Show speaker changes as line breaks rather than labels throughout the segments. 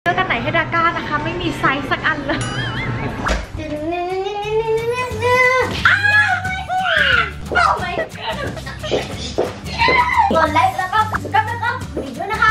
เลือกกันไหนให้ดาก้านะคะไม่มีไซส์สักอันเลยกดไลค์แล้วก็บีบด้วยนะคะ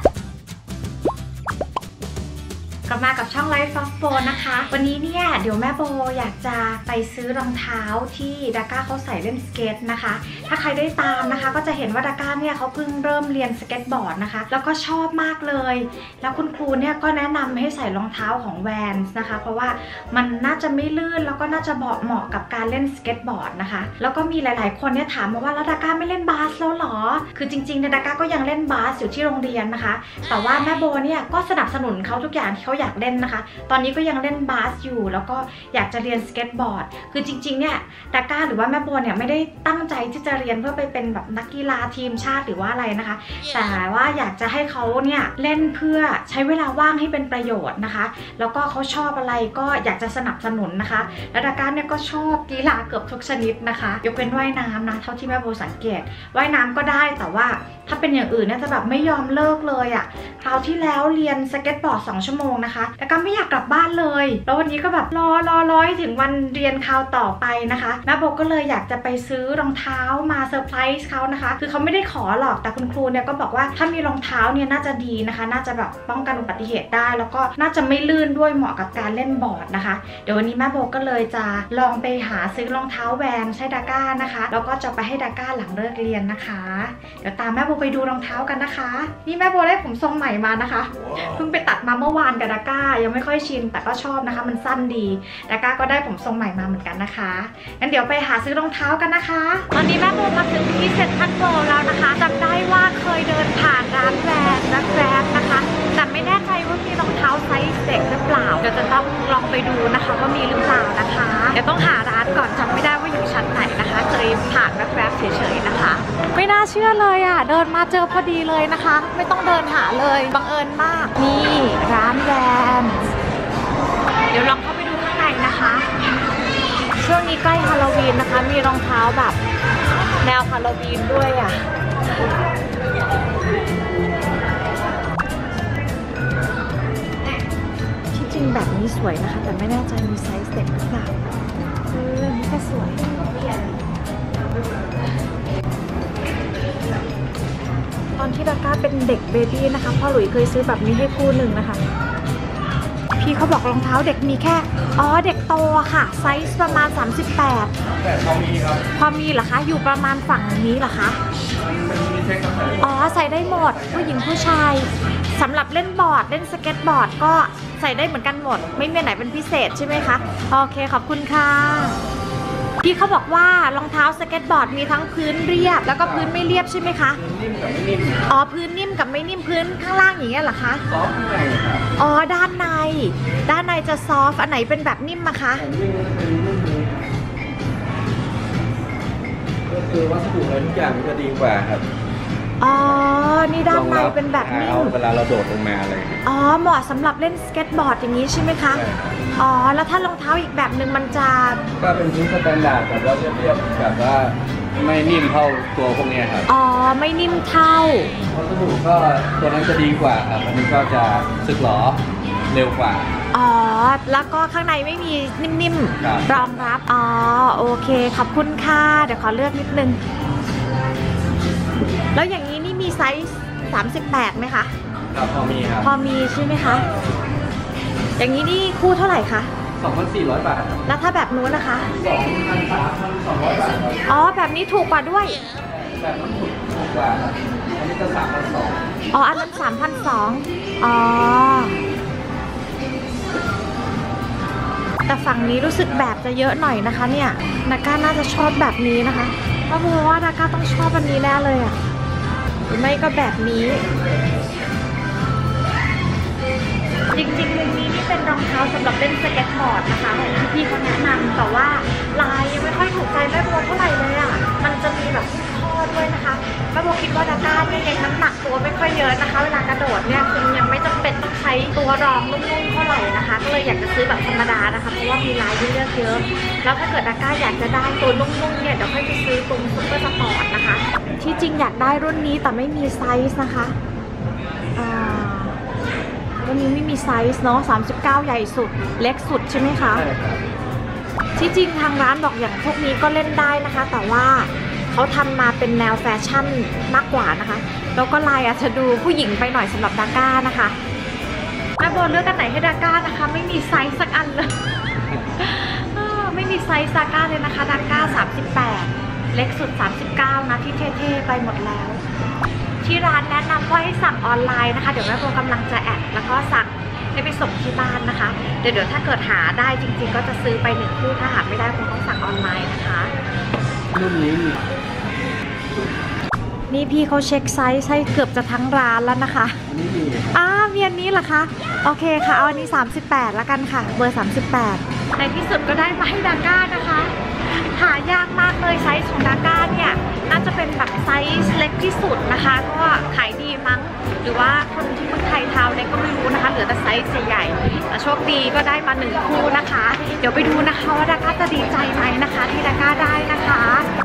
กลับมากับช่องไลฟ์ฟอสโฟนนะคะวันนี้เนี่ยเดี๋ยวแม่โบอยากจะไปซื้อรองเท้าที่ดาก้าเขาใส่เล่นสเก็ตนะคะถ้าใครได้ตามนะคะก็จะเห็นว่าดาก้าเนี่ยเขาเพิ่งเริ่มเรียนสเก็ตบอร์ดนะคะแล้วก็ชอบมากเลยแล้วคุณครูเนี่ยก็แนะนำให้ใส่รองเท้าของแวนส์นะคะเพราะว่ามันน่าจะไม่ลื่นแล้วก็น่าจะเหมาะกับการเล่นสเก็ตบอร์ดนะคะแล้วก็มีหลายๆคนเนี่ยถามมาว่าแล้วดาก้าไม่เล่นบาสแล้วหรอคือจริงๆดาก้าก็ยังเล่นบาสอยู่ที่โรงเรียนนะคะแต่ว่าแม่โบเนี่ยก็สนับสนุนเขาทุกอย่างที่เขาอยากเล่นนะคะตอนนี้ก็ยังเล่นบาสอยู่แล้วก็อยากจะเรียนสเก็ตบอร์ดคือจริงๆเนี่ยดาก้าหรือว่าแม่โบเนี่ยไม่ได้ตั้งใจที่จะเรียนเพื่อไปเป็นแบบนักกีฬาทีมชาติหรือว่าอะไรนะคะแต่ว่าอยากจะให้เขาเนี่ยเล่นเพื่อใช้เวลาว่างให้เป็นประโยชน์นะคะแล้วก็เขาชอบอะไรก็อยากจะสนับสนุนนะคะแล้วดาก้าเนี่ยก็ชอบกีฬาเกือบทุกชนิดนะคะยกเว้นว่ายน้ำนะเท่าที่แม่โบสังเกตว่ายน้ำก็ได้แต่ว่าถ้าเป็นอย่างอื่นเนี่ยจะแบบไม่ยอมเลิกเลยอ่ะคราวที่แล้วเรียนสเก็ตบอร์ด2 ชั่วโมงนะคะแต่ก็ไม่อยากกลับบ้านเลยแล้ววันนี้ก็แบบรอถึงวันเรียนคราวต่อไปนะคะแม่โบก็เลยอยากจะไปซื้อรองเท้ามาเซอร์ไพรส์เขานะคะคือเขาไม่ได้ขอหรอกแต่คุณครูเนี่ยก็บอกว่าถ้ามีรองเท้าเนี่ยน่าจะดีนะคะน่าจะแบบป้องกันอุบัติเหตุได้แล้วก็น่าจะไม่ลื่นด้วยเหมาะกับการเล่นบอร์ดนะคะเดี๋ยววันนี้แม่โบก็เลยจะลองไปหาซื้อรองเท้าแวนใช้ดาก้านะคะแล้วก็จะไปให้ดาก้าหลังเลิกเรียนนะคะเดี๋ยวตามแม่โบไปดูรองเท้ากันนะคะนี่แม่โบได้ผมทรงใหม่มานะคะเพิ่งไปตัดมาเมื่อวานกับดาก้ายังไม่ค่อยชินแต่ก็ชอบนะคะมันสั้นดีดาก้าก็ได้ผมทรงใหม่มาเหมือนกันนะคะงั้นเดี๋ยวไปหาซื้อรองเท้ากันนะคะตอนนี้แม่โบมาถึงที่เซ็นทรัลเวิลด์แล้วนะคะจำได้ว่าเคยเดินผ่านร้านแวนและแกร็บนะคะแต่ไม่แน่ใจว่ามีรองเท้าไซส์เด็กหรือเปล่าเดี๋ยวจะต้องลองไปดูนะคะว่ามีหรือเปล่านะคะเดี๋ยวต้องหาร้านก่อนจำไม่ได้ว่าอยู่ชั้นไหนนะคะเคยผ่านแวบๆเฉยๆนะคะไม่น่าเชื่อเลยอ่ะเดินมาเจอพอดีเลยนะคะไม่ต้องเดินหาเลยบังเอิญมากนี่ร้านแวนเดี๋ยวลองเข้าไปดูข้างในนะคะช่วงนี้ใกล้ฮาโลวีนนะคะมีรองเท้าแบบแนวฮาโลวีนด้วยอ่ะที่จริงแบบนี้สวยนะคะแต่ไม่แน่ใจมีไซส์เด็กหรือเปล่านี่ก็สวยตอนที่ดาก้าเป็นเด็กเบบี้นะคะพ่อหลุยเคยซื้อแบบนี้ให้คู่หนึ่งนะคะพี่เขาบอกรองเท้าเด็กมีแค่เด็กโตค่ะไซส์ประมาณ38แต่พอมีครับพอมีเหรอคะอยู่ประมาณฝั่งนี้เหรอคะมันมีใช้กับใส่ได้หมดผู้หญิงผู้ชายสำหรับเล่นบอร์ดเล่นสเก็ตบอร์ดก็ใส่ได้เหมือนกันหมดไม่มีไหนเป็นพิเศษใช่ไหมคะโอเคขอบคุณค่ะพี่เขาบอกว่ารองเท้าสเก็ตบอร์ดมีทั้งพื้นเรียบแล้วก็พื้นไม่เรียบใช่ไหมคะนิ่มกับไม่นิ่มพื้นนิ่มกับไม่นิ่มพื้นข้างล่างอย่างเงี้ยเหรอคะซอฟต์ข้างในครับด้านในจะซอฟต์อันไหนเป็นแบบนิ่มอะคะ
ก็คือวัสดุอะไรทุกอย่างมันจะดีกว่าครับ
นี่ด้านในเป็นแบบนิ่ม
เวลาเราโดดลงมาอะไร
เหมาะสำหรับเล่นสเก็ตบอร์ดอย่างนี้ใช่ไหมคะแล้วถ้ารองเท้าอีกแบบหนึ่งมันจะ
ก็เป็นชิ้นสแตนดาร์ดแบบว่าเรียบๆแบบว่าไม่นิ่มเท่าตัวพวกนี้ครับ
ไม่นิ่มเท่า
วัสดุก็ตัวนั้นจะดีกว่าครับอันนี้ก็จะสึกหรอเร็วกว่า
แล้วก็ข้างในไม่มีนิ่มๆรองรับโอเคขอบคุณค่ะเดี๋ยวขอเลือกนิดนึงแล้วอย่างนี้นี่มีไซส์38ไหมคะ
ครับพอมีครับ
พอมีใช่ไหมคะอย่างนี้นี่คู่เท่าไหร่คะ
2,400 บาท
แล้วถ้าแบบนู้นนะคะ
2,200 บาท
แบบนี้ถูกกว่าด้วย
แบบนั้นถูกกว่าอันนี้จะ3,200
อันนั้น3,200แต่ฝั่งนี้รู้สึกแบบจะเยอะหน่อยนะคะเนี่ยดาก้าน่าจะชอบแบบนี้นะคะเพราะว่าดาก้าต้องชอบแบบนี้แน่เลยอ่ะหรือไม่ก็แบบนี้จริงๆมุมนี้นี่เป็นรองเท้าสำหรับเล่นสเก็ตบอร์ดนะคะที่พี่เขาแนะนำแต่ว่าลายยังไม่ค่อยถูกใจแม่โบเท่าไหร่เลยอ่ะมันจะมีแบบข้อด้วยนะคะแม่โบคิดว่าดาก้าเนี่ยยังน้ำหนักตัวไม่ค่อยเยอะนะคะเวลากระโดดเนี่ยคือยังไม่จำเป็นต้องใช้ตัวรองนุ่มๆเท่าไหร่นะคะก็เลยอยากจะซื้อแบบธรรมดานะคะเพราะว่ามีลายที่เลือกเยอะแล้วถ้าเกิดดาก้าอยากจะได้ตัวนุ่มๆเนี่ยเดี๋ยวค่อยไปซื้อตรงซุปเปอร์สปอร์ตนะคะที่จริงอยากได้รุ่นนี้แต่ไม่มีไซส์นะคะตัวนี้ไม่มีไซส์เนาะ39ใหญ่สุดเล็กสุดใช่ไหมคะ
ใช่ครับ
ที่จริงทางร้านบอกอย่างพวกนี้ก็เล่นได้นะคะ แต่ว่าเขาทำมาเป็นแนวแฟชั่นมากกว่านะคะแล้วก็ลายอาจจะดูผู้หญิงไปหน่อยสำหรับดาก้านะคะแม่โบเลือกกันไหนให้ดาก้านะคะไม่มีไซส์สักอันเลย ไม่มีไซส์ดาก้าเลยนะคะดาก้า38เล็กสุด39นะที่เท่ๆไปหมดแล้ว ที่ร้านแนะนำว่าให้สั่งออนไลน์นะคะเดี๋ยวแม่โบกำลังจะแอดแล้วก็สั่งให้ไปส่งที่บ้านนะคะเดี๋ยวถ้าเกิดหาได้จริงๆก็จะซื้อไป1 คู่ถ้าหาไม่ได้คงต้องสั่งออนไลน์นะคะ
รุ่นนี้มี
นี่พี่เขาเช็คไซส์ให้เกือบจะทั้งร้านแล้วนะคะ
อันนี้มี
มีอันนี้เหรอคะโอเคค่ะเอาอันนี้38แล้วกันค่ะเบอร์38ในที่สุดก็ได้มาให้ดาก้านะคะหายากมากเลยไซส์ของดาก้าเนี่ยน่าจะเป็นแบบไซส์เล็กที่สุดนะคะก็ขายดีมั้งหรือว่าคนที่เมืองไทยเท้าเล็กก็ไม่รู้นะคะเหลือแต่ไซส์ใหญ่ๆแต่โชคดีก็ได้มา1 คู่นะคะเดี๋ยวไปดูนะคะว่าดาก้าจะดีใจไหมนะคะที่ดาก้าได้นะคะ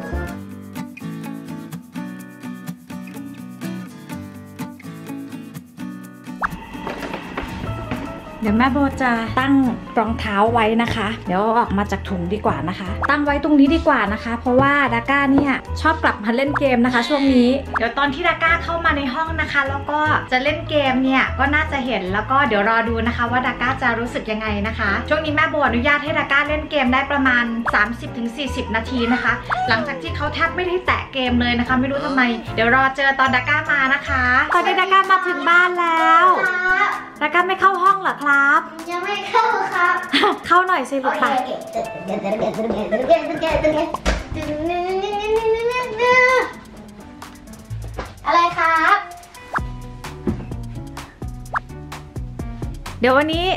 เดี๋ยวแม่โบจะตั้งรองเท้าไว้นะคะเดี๋ยวออกมาจากถุงดีกว่านะคะตั้งไว้ตรงนี้ดีกว่านะคะเพราะว่าดาก้าเนี่ยชอบกลับมาเล่นเกมนะคะช่วงนี้เดี๋ยวตอนที่ดาก้าเข้ามาในห้องนะคะแล้วก็จะเล่นเกมเนี่ยก็น่าจะเห็นแล้วก็เดี๋ยวรอดูนะคะว่าดาก้าจะรู้สึกยังไงนะคะช่วงนี้แม่โบอนุญาตให้ดาก้าเล่นเกมได้ประมาณ 30-40 นาทีนะคะหลังจากที่เขาแทบไม่ได้แตะเกมเลยนะคะไม่รู้ทำไมเดี๋ยวรอเจอตอนดาก้ามานะคะตอนนี้ดาก้ามาถึงบ้านแล้วดาก้าไม่เข้าห้องเหรอครับ
ยังไม่เข้าครับ
เข้าหน่อยสิลูกไป
อะไรครับ
เดี๋ยววันนี้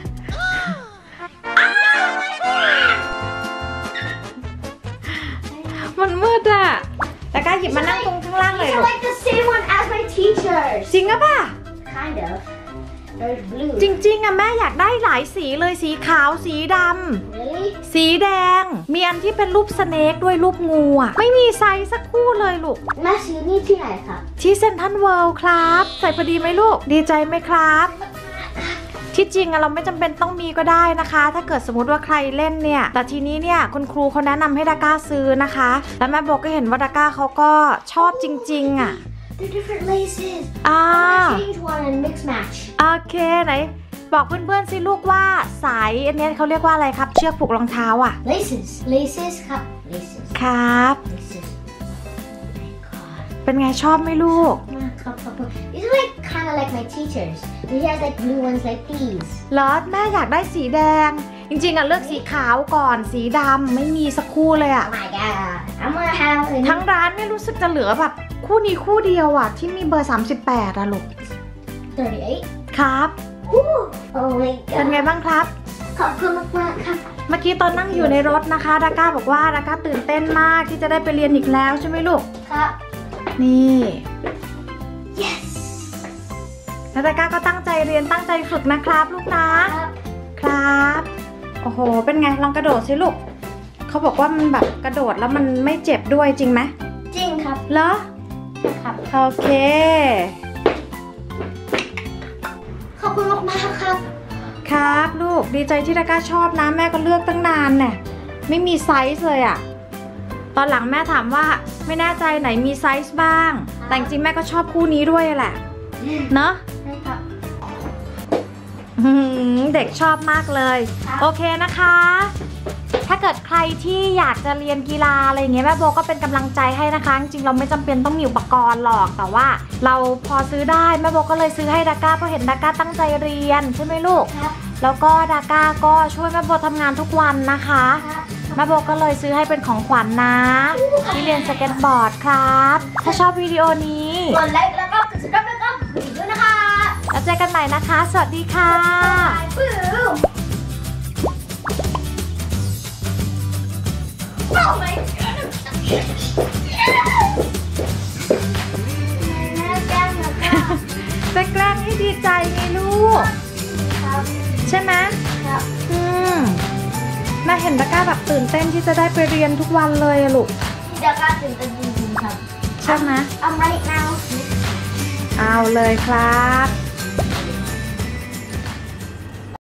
มันมืดอะแต่ก้าหยิบมานั่งตรงข้างล่างเลย
It's like the same one as my teachers
จริงอะป่ะ
kind of there's blue
จริงๆอะแม่อยากได้หลายสีเลยสีขาวสีด
really
ำสีแดงมีอันที่เป็นรูปสเนกด้วยรูปงูอะไม่มีไซส์สักคู่เลยลูก
แม่ซื้อนี่ที่ไหนครับ
ที่เซ็นทรัลเวิลด์ครับใส่พอดีไหมลูกดีใจไหมครับที่จริงอะเราไม่จำเป็นต้องมีก็ได้นะคะ ถ้าเกิดสมมติว่าใครเล่นเนี่ยแต่ทีนี้เนี่ยคุณครูเขาแนะนำให้ดาก้าซื้อนะคะแล้วแม่โบก็เห็นว่าดาก้าเขาก็ชอบจริงๆอะ
They're different laces
อ่า
change one and mix match
โอเคไหนบอกเพื่อนๆสิลูกว่าสายอันนี้เขาเรียกว่าอะไรครับเชือกผูกรองเท้าอะ
laces ครับ laces
ครับ
laces oh my god
เป็นไงชอบไหมลูก
These are like kind of like my teachers they has like blue ones like these
เหรอแม่อยากได้สีแดงจริงๆอะเลือกสีขาวก่อนสีดำไม่มีสักคู่เลยอะ
oh my god I'm gonna have
ทั้งร้านไม่รู้สึกจะเหลือแบบคู่นี้คู่เดียวอะที่มีเบอร์38อะลูก
38
ครับ
oh my
เป็นไง
god
บ้างครับ
ขอบคุณมากๆครับ
เมื่อกี้ตอนนั่งอยู่ในรถนะคะดาก้าบอกว่าดาก้าตื่นเต้นมากที่จะได้ไปเรียนอีกแล้วใช่ไหมลูก
ครับ
นี่
yes
แล้วดาก้าก็ตั้งใจเรียนตั้งใจฝึกนะครับลูกนะครับ ครับโอ้โหเป็นไงลองกระโดดสิลูกเขาบอกว่ามันแบบกระโดดแล้วมันไม่เจ็บด้วยจริงไหม
จริงครับ
เหรอ
ครับ
โอเค
ขอบคุณมากๆครับ
ครับลูกดีใจที่ดาก้าชอบนะแม่ก็เลือกตั้งนานเนี่ยไม่มีไซส์เลยอะตอนหลังแม่ถามว่าไม่แน่ใจไหนมีไซส์บ้างแต่จริงๆแม่ก็ชอบคู่นี้ด้วยแหละเนอะ
ใช่ครับ
เด็กชอบมากเลย
ครับ
โอเคนะคะ ถ้าเกิดใครที่อยากจะเรียนกีฬาอะไรอย่างเงี้ยแม่โบก็เป็นกำลังใจให้นะคะจริงๆเราไม่จำเป็นต้องมีอุปกรณ์หรอกแต่ว่าเราพอซื้อได้แม่โบก็เลยซื้อให้ดาก้าเพราะเห็นดาก้าตั้งใจเรียนใช่ไหมลูก
ครับ
แล้วก็ดาก้าก็ช่วยแม่โบทำงานทุกวันนะคะ
ครับ
แม่โบก็เลยซื้อให้เป็นของขวัญนะที่เรียนสเก็ตบอร์ดครับถ้าชอบวิดีโอนี้
กดไลค์แล้วก็กดซับสไครบ์แล้วก็กดกระดิ่งด้วยนะคะ
แล้วเจอกันใหม่นะคะ สวัสดีค่ะ
บายปื้ม Oh my god แม่แก้มแล้วก็
ไปแกล้งให้ดีใจไงลูก
ครับ
ใช่ไหม
ครับ
แม่เห็นดาก้าแบบตื่นเต้นที่จะได้ไปเรียนทุกวันเลยอะลูก
เดี๋ยวก็ตื่นเต้นจริงๆครับ
ใช่ไหม
เอามาอีกแล้ว
เอาเลยครับ